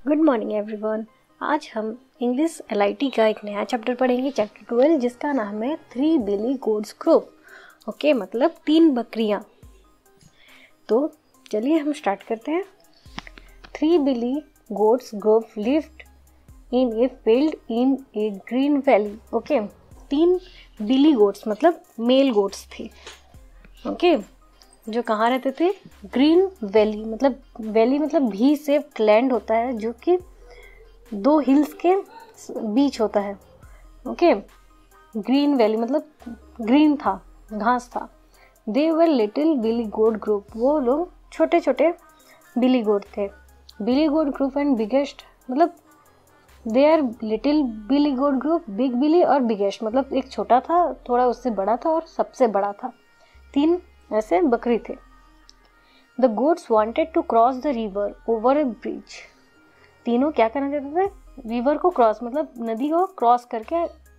Good morning everyone. आज हम English LIT का एक नया चैप्टर पढ़ेंगे, चैप्टर 12, जिसका नाम है 3 बिली गोट्स ग्रुप। ओके, मतलब 3 बकरियां। तो चलिए हम स्टार्ट करते हैं। 3 billy goats group lived in a field in a green valley. Okay, 3 billy goats मतलब मेल गोट्स थे। ओके, जो कहाँ रहते थे? ग्रीन वैली मतलब भी से लैंड होता है जो कि 2 हिल्स के बीच होता है। ओके, ग्रीन वैली मतलब ग्रीन था, घास था। दे were little billy goat group, वो लोग छोटे छोटे बिली गोट थे। Billy goat group and biggest मतलब they are little billy goat group, big billy और बिगेस्ट मतलब एक छोटा था, थोड़ा उससे बड़ा था और सबसे बड़ा था। 3 ऐसे बकरी थे। The goats wanted to cross the river over a bridge. तीनों क्या करना चाहते थे? रिवर को क्रॉस मतलब नदी को क्रॉस करके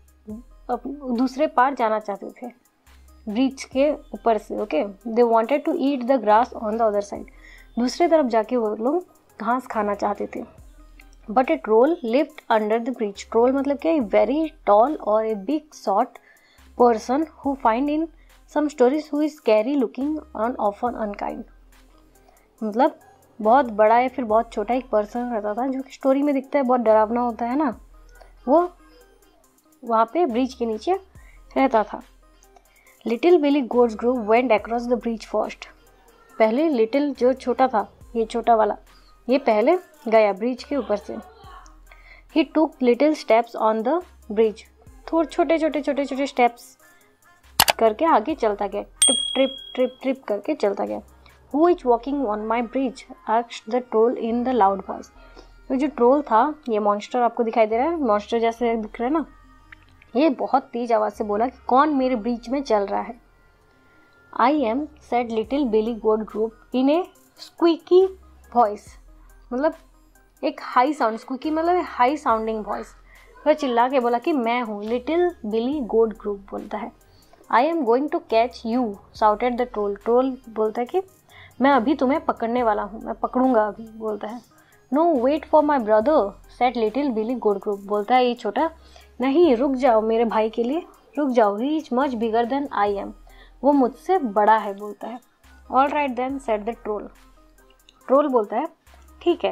दूसरे पार जाना चाहते थे, ब्रिज के ऊपर से। Okay, they wanted to eat the grass on the other side, दूसरे तरफ जाके वो लोग घास खाना चाहते थे। But a troll lived under the bridge. Troll मतलब क्या? वेरी टॉल और a big short person who find in some stories who is scary looking and often unkind. मतलब बहुत बड़ा या फिर बहुत छोटा एक पर्सन रहता था जो कि स्टोरी में दिखता है, बहुत डरावना होता है ना, वो वहाँ पे ब्रिज के नीचे रहता था। Little billy goats group went across the bridge first. पहले लिटिल जो छोटा था, ये छोटा वाला, ये पहले गया ब्रिज के ऊपर से। He took little steps on the bridge, थोड़े छोटे स्टेप्स करके आगे चलता गया, ट्रिप करके चलता गया। Who is walking on my bridge? asked the troll in the loud voice. तो जो ट्रोल था, ये मॉन्स्टर आपको दिखाई दे रहा है, मॉन्स्टर जैसे दिख रहा है ना, ये बहुत तेज आवाज से बोला कि कौन मेरे ब्रिज में चल रहा है। I am, said little Billy Goat Group in a squeaky voice. मतलब एक हाई साउंड, स्क्वीकी मतलब हाई साउंडिंग वॉइस। वह चिल्ला के बोला कि मैं हूँ। लिटिल बिली गोट ग्रुप बोलता है I am going to catch you, shouted the troll. Troll बोलता है कि मैं अभी तुम्हें पकड़ने वाला हूँ, मैं पकड़ूंगा अभी, बोलता है। No wait for my brother, said little billy goat group. बोलता है ये छोटा, नहीं रुक जाओ मेरे भाई के लिए, रुक जाओ, he is much bigger than I am, वो मुझसे बड़ा है, बोलता है। All right then, said the troll. Troll बोलता है ठीक है।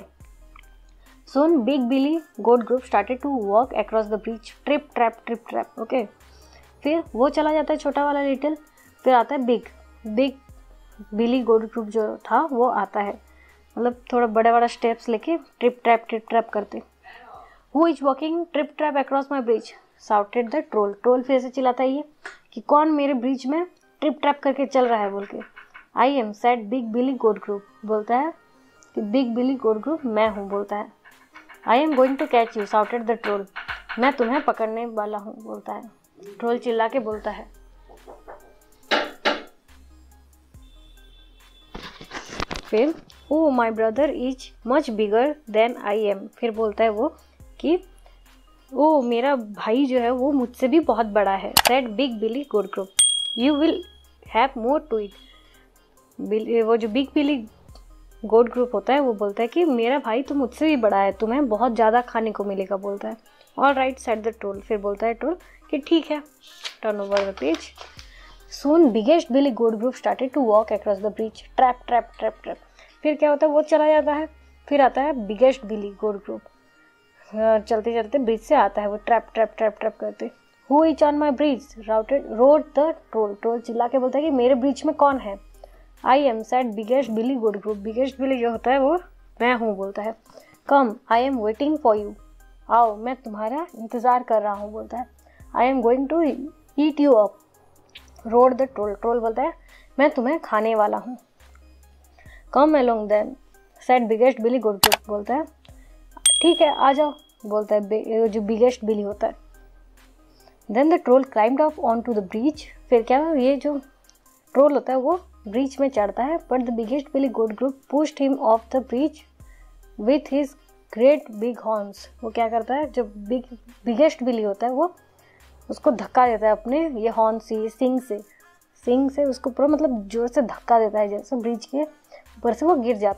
Soon big billy goat group started to walk across the bridge, trip trap. Okay, फिर वो चला जाता है छोटा वाला लिटिल, फिर आता है बिग बिली गोट ग्रुप जो था वो आता है, मतलब थोड़ा बड़ा स्टेप्स लेके ट्रिप ट्रैप करते। Who is walking trip trap across my bridge, shouted the troll. Troll फिर से चिल्लाता है ये कि कौन मेरे ब्रिज में ट्रिप ट्रैप करके चल रहा है, बोल के। I am, said big billy goat group. बोलता है कि बिग बिली गोट ग्रुप मैं हूँ, बोलता है। I am going to catch you, shouted the troll. मैं तुम्हें पकड़ने वाला हूँ, बोलता है। ट्रोल चिल्ला के बोलता है। फिर oh my brother is much bigger than I am, फिर बोलता है वो कि ओ मेरा भाई जो है वो मुझसे भी बहुत बड़ा है। Said big billy goat group, you will have more to eat. वो जो बिग बिली गोट ग्रुप होता है वो बोलता है कि मेरा भाई तो मुझसे भी बड़ा है, तुम्हें बहुत ज़्यादा खाने को मिलेगा, बोलता है। All right, said the troll. फिर बोलता है ट्रोल कि ठीक है। Turn over the page. Soon biggest billy goat group started to walk across the bridge, trap. फिर क्या होता है, वो चला जाता है, फिर आता है बिगेस्ट बिली गोट ग्रुप, चलते ब्रिज से आता है वो ट्रैप करते। Who is on my bridge? roared the troll. Troll चिल्ला के बोलता है कि मेरे ब्रिज में कौन है। I am, said biggest billy goat group. Biggest billy जो होता है वो मैं हूँ, बोलता है। Come, I am waiting for you. आओ, मैं तुम्हारा इंतजार कर रहा हूँ, बोलता है। I am going to eat you up. Roared the troll. Troll बोलता है मैं तुम्हें खाने वाला हूँ। Come along then, said biggest billy goat group. बोलता है ठीक है आ जाओ, बोलता है जो बिगेस्ट बिली होता है। Then the troll climbed up on to the bridge. फिर क्या, ये जो ट्रोल होता है वो ब्रिज में चढ़ता है, but the biggest billy goat group pushed him off the bridge with his great big horns. वो क्या करता है, जो बिगेस्ट बिली होता है वो उसको धक्का देता है अपने ये हॉर्न से, सिंग से उसको पूरा मतलब जोर से धक्का देता है, जैसे ब्रिज के ऊपर से वो गिर जाता है।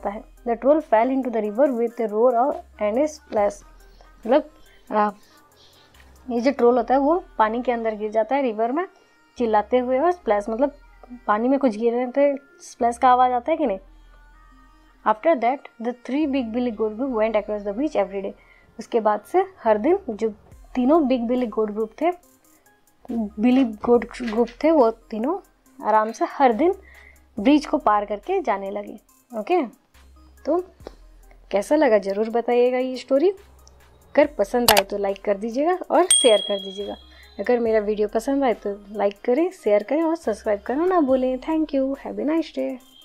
The troll fell into the river with a roar and a splash. मतलब ये जो ट्रोल होता है वो पानी के अंदर गिर जाता है रिवर में चिल्लाते हुए, और स्प्लैश मतलब पानी में कुछ गिरने पे स्प्लैश का आवाज़ आता है कि नहीं। After that the 3 big billy goat group went across the beach every day. उसके बाद से हर दिन जो तीनों बिग बिली गोट ग्रुप थे, बिली गोट ग्रुप थे, वो तीनों आराम से हर दिन ब्रिज को पार करके जाने लगे। ओके, तो कैसा लगा ज़रूर बताइएगा ये स्टोरी। अगर पसंद आए तो लाइक कर दीजिएगा और शेयर कर दीजिएगा। अगर मेरा वीडियो पसंद आए तो लाइक करें, शेयर करें और सब्सक्राइब करना ना भूलें। Thank you, have a nice day.